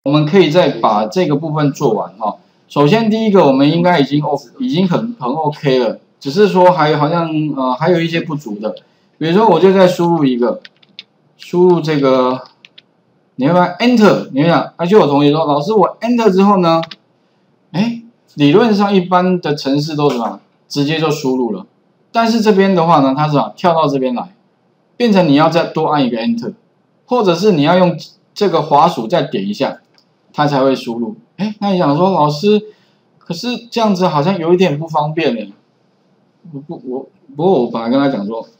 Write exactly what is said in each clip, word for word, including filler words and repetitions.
我们可以再把这个部分做完哈。首先第一个我们应该已经 O 已经很很 OK 了，只是说还好像呃还有一些不足的，比如说我就再输入一个，输入这个，你会发现 Enter， 你会想，而且有同学说老师我 Enter 之后呢，哎，理论上一般的程式都怎么直接就输入了，但是这边的话呢，它是啊跳到这边来，变成你要再多按一个 Enter， 或者是你要用这个滑鼠再点一下，它才会输入。哎，那你想说老师，可是这样子好像有一点不方便呢。我不我不过我本来跟他讲说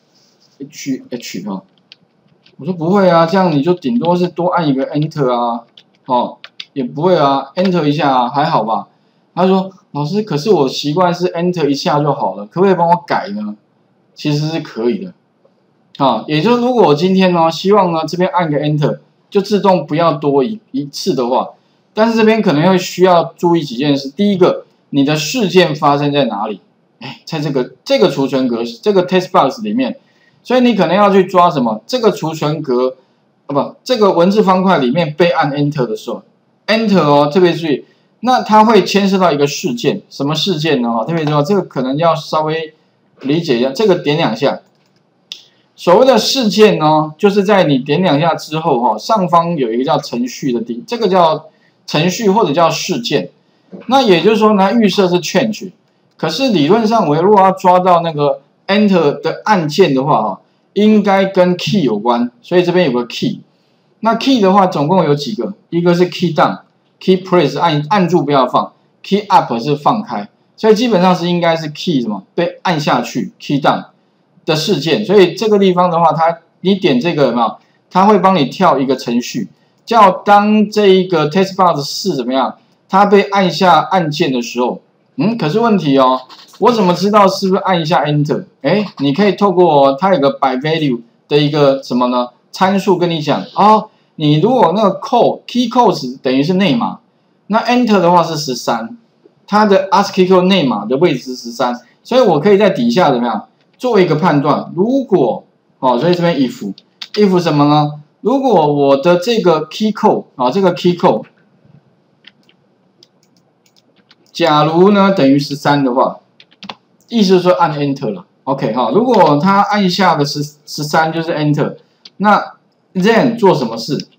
H H 哈，我说不会啊，这样你就顶多是多按一个 Enter 啊，哦也不会啊 ，Enter 一下啊，还好吧。他说老师，可是我习惯是 Enter 一下就好了，可不可以帮我改呢？其实是可以的。啊，也就是如果我今天呢，希望呢这边按个 Enter 就自动不要多一一次的话，但是这边可能会需要注意几件事。第一个，你的事件发生在哪里？哎，在这个这个储存格这个 text box 里面，所以你可能要去抓什么？这个储存格啊不，这个文字方块里面被按 Enter 的时候 ，Enter 哦，特别注意，那它会牵涉到一个事件，什么事件呢？特别注意，这个可能要稍微理解一下，这个点两下。所谓的事件呢，就是在你点两下之后，哈，上方有一个叫程序的地，这个叫程序或者叫事件。那也就是说呢，预设是 change， 可是理论上我如果要抓到那个 enter 的按键的话，哈，应该跟 key 有关，所以这边有个 key。那 key 的话，总共有几个？一个是 key down，key press 按按住不要放 ，key up 是放开，所以基本上是应该是 key 什么被按下去 ，key down。的事件，所以这个地方的话，它你点这个有没有？它会帮你跳一个程序，叫当这一个 text box 是怎么样？它被按下按键的时候，嗯，可是问题哦，我怎么知道是不是按一下 Enter？ 哎，你可以透过它有个 by value 的一个什么呢？参数跟你讲哦，你如果那个 code key codes 等于是内码，那 Enter 的话是十三，它的 ASCII code 内码的位置是十三，所以我可以在底下怎么样？做一个判断，如果哦，所以这边 if if 什么呢？如果我的这个 key code 啊，这个 key code， 假如呢等于十三的话，意思是说按 Enter 了 ，OK 哈。如果他按下的十十三就是 Enter， 那 then 做什么事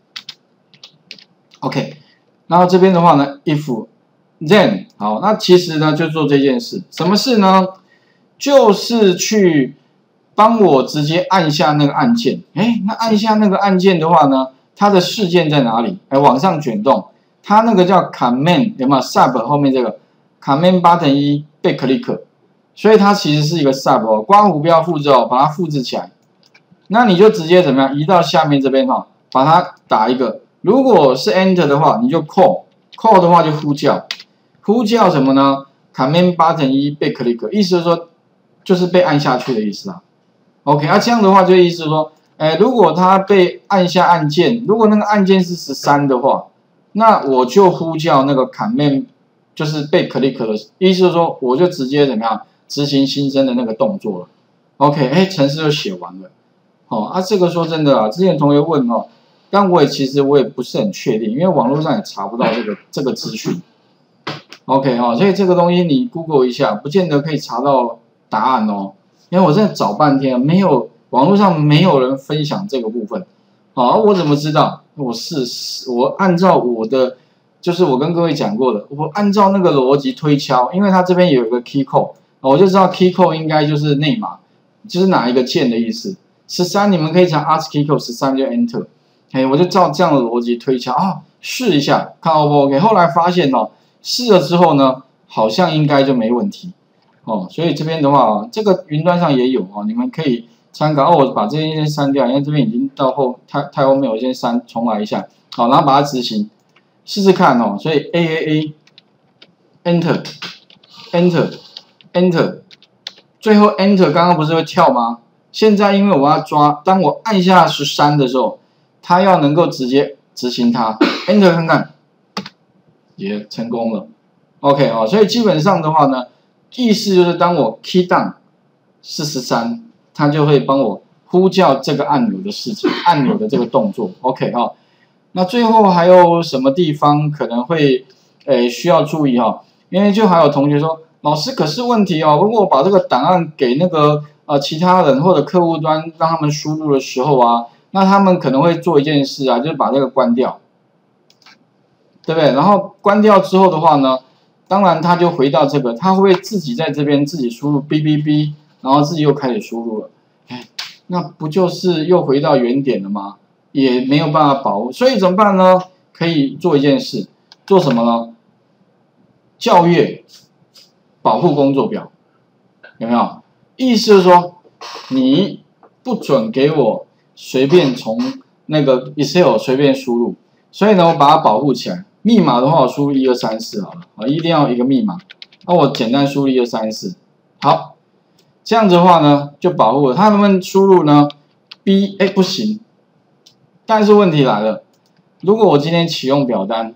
？OK， 然后这边的话呢 if then 好，那其实呢就做这件事，什么事呢？就是去帮我直接按下那个按键，哎，那按下那个按键的话呢，它的事件在哪里？哎，往上卷动，它那个叫 command 有没有 sub 后面这个 command button 一被 click， 所以它其实是一个 sub 哦，刮胡不要复制哦，把它复制起来，那你就直接怎么样移到下面这边哈、哦，把它打一个，如果是 enter 的话，你就 call call 的话就呼叫，呼叫什么呢 ？command button 一被 click， 意思是说。就是被按下去的意思啊 ，OK， 啊这样的话就意思说，哎，如果它被按下按键，如果那个按键是十三的话，那我就呼叫那个 command， 就是被 click 的意思是说，我就直接怎么样执行新增的那个动作了 ，OK， 哎，程式就写完了，哦，啊这个说真的啊，之前同学问哦，但我也其实我也不是很确定，因为网络上也查不到这个这个资讯 ，OK 哈、哦，所以这个东西你 Google 一下，不见得可以查到。答案哦，因为我真的找半天，没有网络上没有人分享这个部分，好，我怎么知道？我是我按照我的，就是我跟各位讲过的，我按照那个逻辑推敲，因为它这边有一个 key code， 我就知道 key code 应该就是内码，就是哪一个键的意思。十三你们可以讲 ASCII code 十三就 enter， 哎，我就照这样的逻辑推敲啊，试一下看 O 不 OK， 后来发现哦，试了之后呢，好像应该就没问题。哦，所以这边的话，这个云端上也有哦，你们可以参考。哦，我把这些先删掉，因为这边已经到后太太后面，我先删重来一下。好，然后把它执行，试试看哦。所以 A A A Enter Enter Enter， 最后 Enter 刚刚不是会跳吗？现在因为我要抓，当我按下十三的时候，它要能够直接执行它 Enter 看看，也成功了。OK 哦，所以基本上的话呢。意思就是，当我 key down 是十三，它就会帮我呼叫这个按钮的事情，按钮的这个动作。OK 哈、哦， 那最后还有什么地方可能会诶需要注意哈？因为就还有同学说，老师可是问题哦，如果我把这个档案给那个呃其他人或者客户端让他们输入的时候啊，那他们可能会做一件事啊，就是把这个关掉，对不对？然后关掉之后的话呢，当然他就回到这个，他会不会自己在这边自己输入 B B B， 然后自己又开始输入了？哎，那不就是又回到原点了吗？也没有办法保护，所以怎么办呢？可以做一件事，做什么呢？校阅保护工作表，有没有？意思是说，你不准给我随便从那个 Excel 随便输入，所以呢，我把它保护起来。密码的话，我输入一二三四好了，啊，一定要一个密码。那我简单输入一二三四，好，这样子的话呢，就保护了。他们输入呢 ，B， 哎不行。但是问题来了，如果我今天启用表单，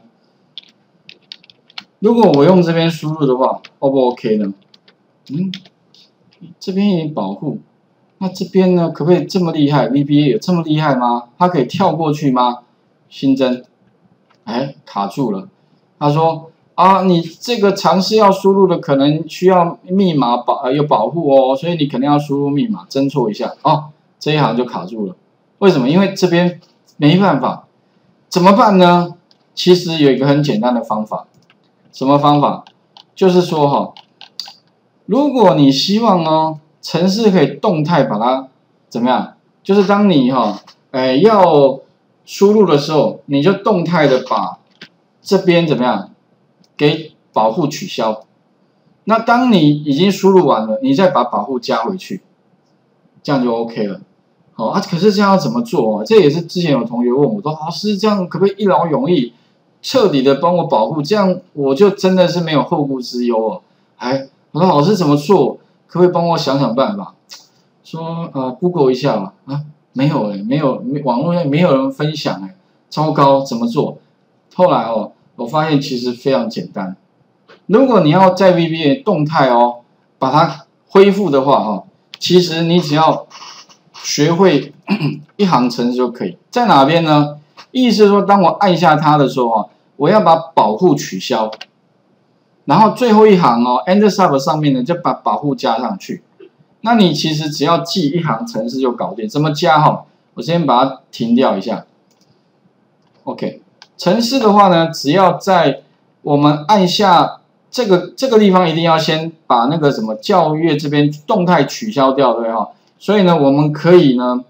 如果我用这边输入的话 ，O 不 OK 呢？嗯，这边已经保护，那这边呢，可不可以这么厉害 ？V B A 有这么厉害吗？它可以跳过去吗？新增，哎，卡住了。他说啊，你这个尝试要输入的可能需要密码保呃有保护哦，所以你可能要输入密码，侦错一下哦，这一行就卡住了。为什么？因为这边。没办法，怎么办呢？其实有一个很简单的方法，什么方法？就是说哈，如果你希望呢，程式可以动态把它怎么样？就是当你哈，哎要输入的时候，你就动态的把这边怎么样给保护取消。那当你已经输入完了，你再把保护加回去，这样就 OK 了。好啊，可是这样要怎么做啊？这也是之前有同学问我说，老师这样可不可以一劳永逸，彻底的帮我保护？这样我就真的是没有后顾之忧哦。哎，我说老师怎么做？可不可以帮我想想办法？说呃 ，Google 一下吧。啊，没有哎，没有，网络上没有人分享哎，糟糕，怎么做？后来哦，我发现其实非常简单。如果你要在 V B A 动态哦，把它恢复的话哈，其实你只要学会一行程式就可以，在哪边呢？意思是说，当我按下它的时候啊，我要把保护取消，然后最后一行哦 ，Enter Sub 上面呢就把保护加上去。那你其实只要记一行程式就搞定。怎么加哈？我先把它停掉一下。OK， 程式的话呢，只要在我们按下这个这个地方，一定要先把那个什么校阅这边动态取消掉，对不对哈？所以呢，我们可以呢，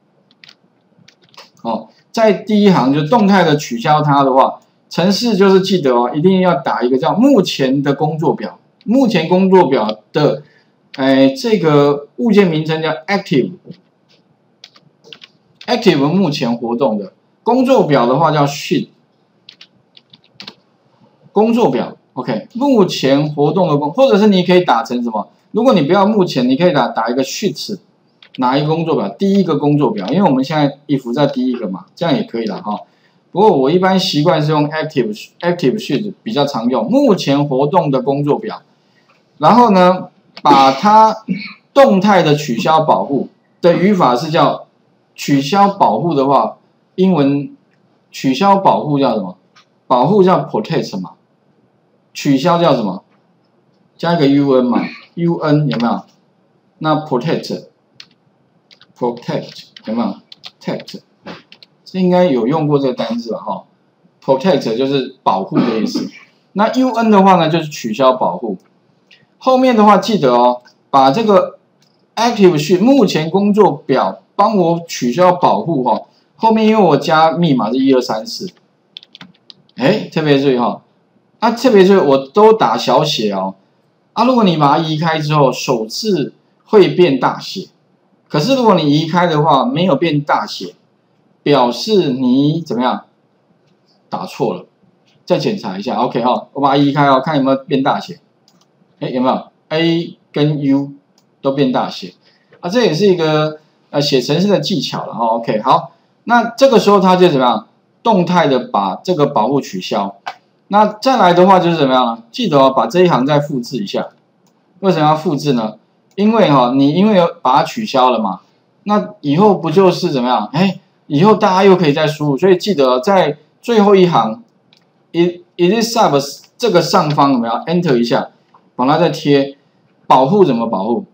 哦，在第一行就动态的取消它的话，程式就是记得哦，一定要打一个叫目前的工作表，目前工作表的，哎，这个物件名称叫 active，active 目前活动的工作表的话叫 sheet， 工作表 ，OK， 目前活动的工，或者是你可以打成什么？如果你不要目前，你可以打打一个 sheet。哪一个工作表？第一个工作表，因为我们现在if在第一个嘛，这样也可以了哈。不过我一般习惯是用 active active sheet 比较常用，目前活动的工作表。然后呢，把它动态的取消保护的语法是叫取消保护的话，英文取消保护叫什么？保护叫 protect 嘛，取消叫什么？加一个 un 嘛 ，un 有没有？那 protect。protect 有没有 ？protect 这应该有用过这个单字吧？哈 ，protect 就是保护的意思。那 un 的话呢，就是取消保护。后面的话记得哦，把这个 active sheet 目前工作表帮我取消保护哈。后面因为我加密码是一二三四，哎，特别注意哈，啊，特别注意我都打小写哦。啊，如果你把它移开之后，首次会变大写。可是如果你移开的话，没有变大写，表示你怎么样打错了，再检查一下 ，OK 哈，我把它移开哦，看有没有变大写，哎有没有 A 跟 U 都变大写啊？这也是一个呃写程式的技巧了哈 ，OK 好，那这个时候它就怎么样动态的把这个保护取消，那再来的话就是怎么样呢？记得哦，把这一行再复制一下，为什么要复制呢？因为哈、哦，你因为把它取消了嘛，那以后不就是怎么样？哎， 以后大家又可以再输入，所以记得在最后一行 ，it it is sub 这个上方有没有 enter 一下，把它再贴，保护怎么保护？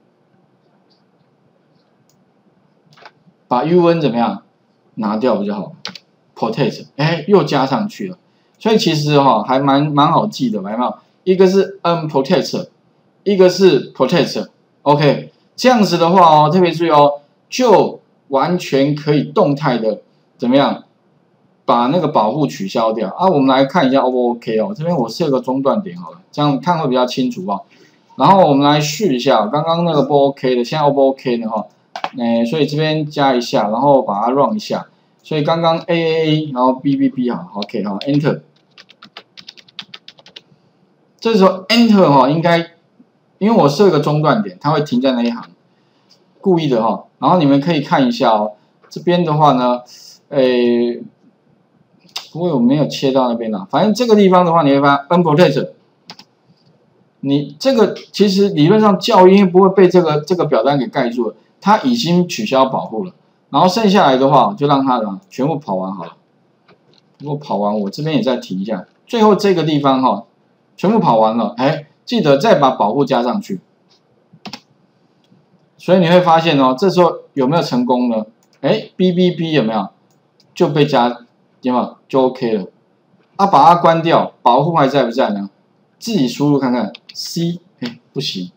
把 un 怎么样拿掉比较好 ，protect， 哎，又加上去了，所以其实哈、哦、还蛮蛮好记的，有没有？一个是 unprotect， 一个是 protect，OK， 这样子的话哦，特别注意哦，就完全可以动态的怎么样把那个保护取消掉啊？我们来看一下 O 不 OK 哦，这边我设个中断点好了，这样看会比较清楚哦。然后我们来试一下，刚刚那个不 OK 的，现在 O 不 OK 的哈？哎，所以这边加一下，然后把它 run 一下。所以刚刚 A A A， 然后 B B B 好 ，OK 好 ，Enter。这时候 Enter 哈，应该因为我设一个中断点，它会停在那一行，故意的哈。然后你们可以看一下哦，这边的话呢，诶，不过我没有切到那边啦。反正这个地方的话，你会发现 unprotect。你这个其实理论上校因为不会被这个这个表单给盖住了，它已经取消保护了。然后剩下来的话，就让它呢全部跑完好了。如果跑完，我这边也再提一下，最后这个地方哈，全部跑完了，哎，记得再把保护加上去。所以你会发现哦，这时候有没有成功呢？哎 ，B B B 有没有就被加，有没有就 OK 了？啊，把它关掉，保护还在不在呢？自己输入看看 ，C， 哎，不行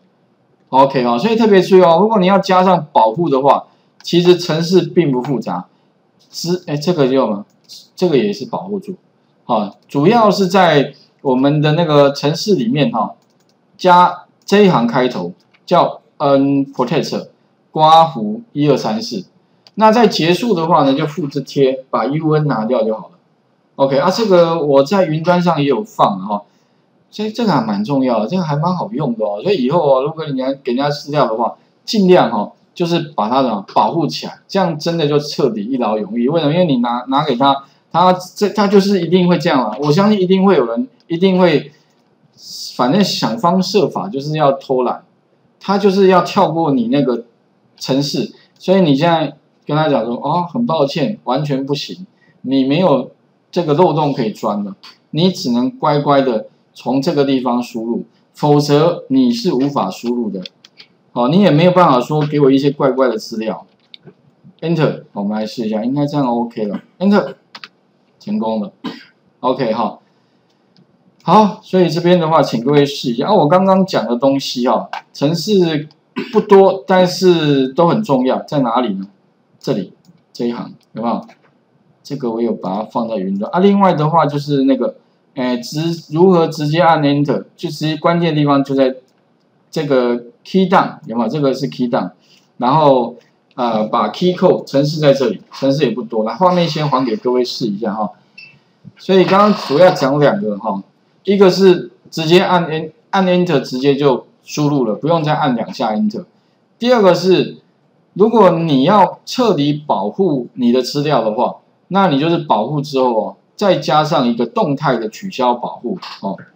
，OK 哦，所以特别注意哦，如果你要加上保护的话，其实程式并不复杂，只哎这个就嘛，这个也是保护住，啊，主要是在我们的那个程式里面哈，加这一行开头叫 unprotect 刮胡一二三四，那在结束的话呢，就复制贴，把 un 拿掉就好了。OK 啊，这个我在云端上也有放哈。所以这个还蛮重要的，这个还蛮好用的哦。所以以后哦，如果你要给人家资料的话，尽量哈、哦，就是把它的保护起来，这样真的就彻底一劳永逸。为什么？因为你拿拿给他，他这他就是一定会这样啊。我相信一定会有人，一定会，反正想方设法就是要偷懒，他就是要跳过你那个程式。所以你现在跟他讲说，哦，很抱歉，完全不行，你没有这个漏洞可以钻的，你只能乖乖的。从这个地方输入，否则你是无法输入的。好，你也没有办法说给我一些怪怪的资料。Enter， 我们来试一下，应该这样 OK 了。Enter， 成功了。OK 哈，好，所以这边的话，请各位试一下。啊，我刚刚讲的东西哈，程式不多，但是都很重要。在哪里呢？这里这一行有没有？这个我有把它放在云端啊。另外的话就是那个。哎，直如何直接按 Enter， 就直接关键地方就在这个 Key Down 有没有？这个是 Key Down， 然后呃把 Key Code 程式在这里，程式也不多，来画面先还给各位试一下哈。所以刚刚主要讲两个哈，一个是直接按 N 按 Enter 直接就输入了，不用再按两下 Enter。第二个是如果你要彻底保护你的资料的话，那你就是保护之后哦。再加上一个动态的取消保护，哦，